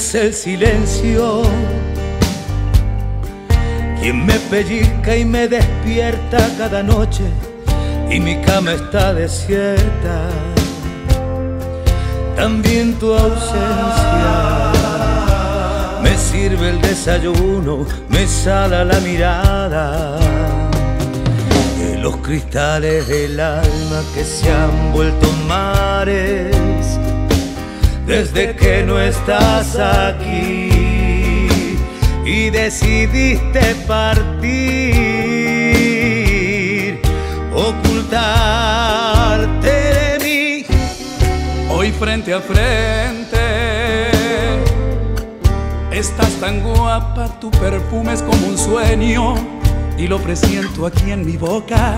Es el silencio quien me pellizca y me despierta cada noche, y mi cama está desierta. También tu ausencia me sirve el desayuno, me sala la mirada. Y los cristales del alma que se han vuelto mares desde que no estás aquí y decidiste partir, ocultarte de mí. Hoy frente a frente estás tan guapa, tu perfume es como un sueño y lo presiento aquí en mi boca.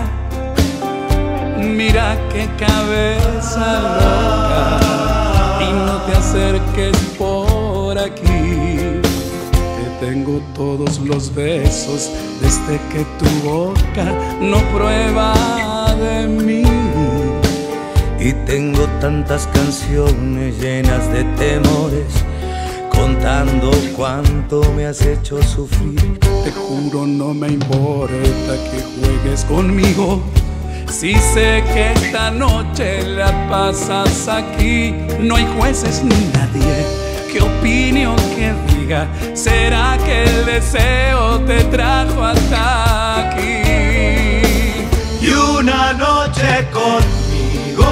Mira qué cabeza loca, y no te acerques por aquí. Tengo todos los besos desde que tu boca no prueba de mí. Y tengo tantas canciones llenas de temores, contando cuánto me has hecho sufrir. Te juro no me importa que juegues conmigo, si sé que esta noche la pasas aquí. No hay jueces ni nadie que opine o que diga, ¿será que el deseo te trajo hasta aquí? Y una noche conmigo,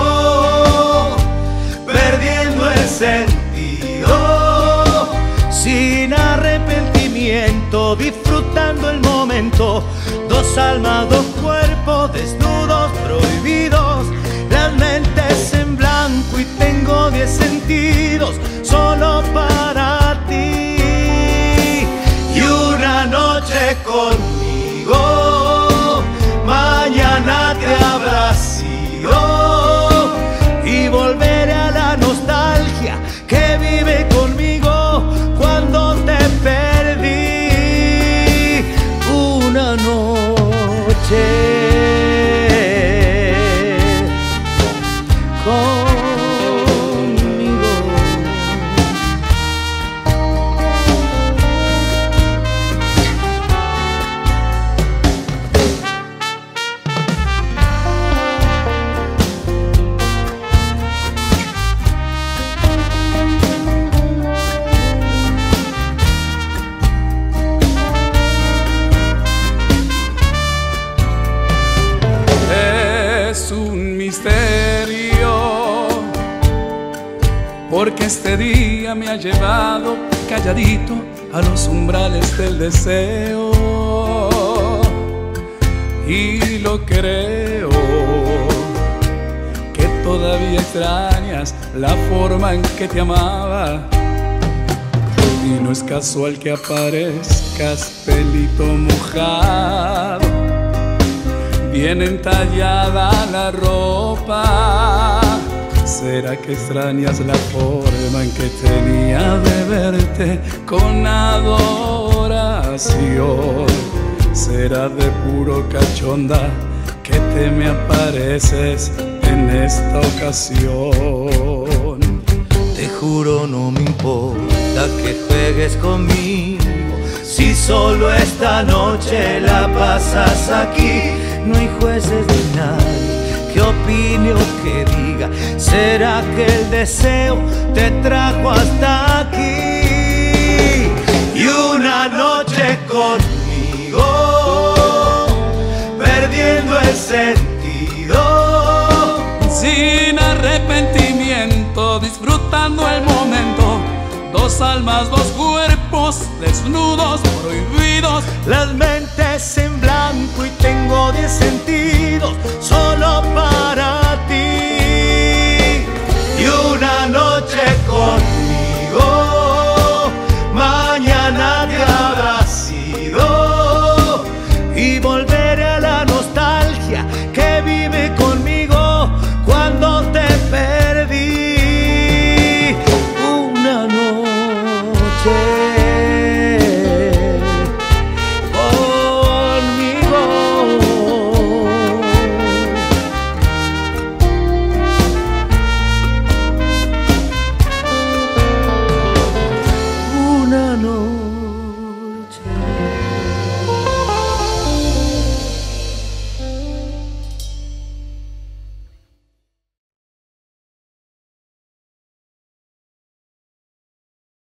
perdiendo el sentido, sin arrepentimiento, disfrutando el momento. Dos almas, dos cuerpos, desnudos, prohibidos, las mentes en blanco, y tengo 10 sentidos solo para ti. Y una noche conmigo, mañana te habrá sido, y volveré a la nostalgia que vive conmigo cuando te perdí. Una noche porque este día me ha llevado calladito a los umbrales del deseo. Y lo creo, que todavía extrañas la forma en que te amaba. Y no es casual que aparezcas pelito mojado, bien entallada la ropa. ¿Será que extrañas la forma en que tenía de verte con adoración? ¿Será de puro cachonda que te me apareces en esta ocasión? Te juro no me importa que juegues conmigo, si solo esta noche la pasas aquí. No hay jueces ni nadie que opine o que diga, ¿será que el deseo te trajo hasta aquí? Y una noche conmigo, perdiendo el sentido, sin arrepentimiento, disfrutando el momento. Dos almas, dos cuerpos, desnudos, prohibidos, las mentes